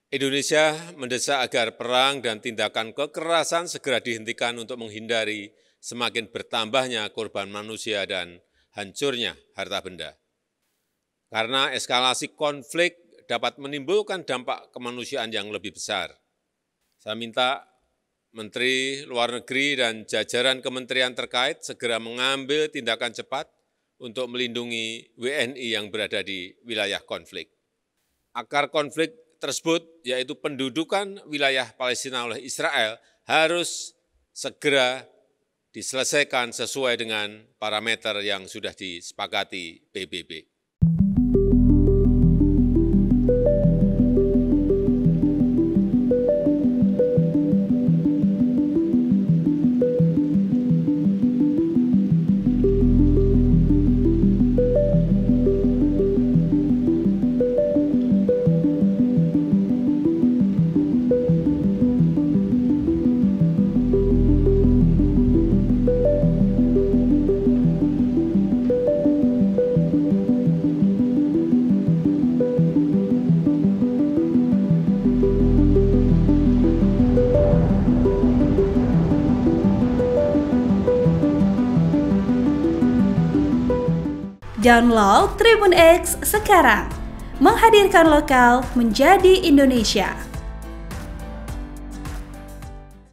Indonesia mendesak agar perang dan tindakan kekerasan segera dihentikan untuk menghindari semakin bertambahnya korban manusia dan hancurnya harta benda. Karena eskalasi konflik dapat menimbulkan dampak kemanusiaan yang lebih besar. Saya minta Menteri Luar Negeri dan jajaran kementerian terkait segera mengambil tindakan cepat untuk melindungi WNI yang berada di wilayah konflik. Akar konflik tersebut, yaitu pendudukan wilayah Palestina oleh Israel, harus segera diselesaikan sesuai dengan parameter yang sudah disepakati PBB. Download Tribun X sekarang, menghadirkan lokal menjadi Indonesia.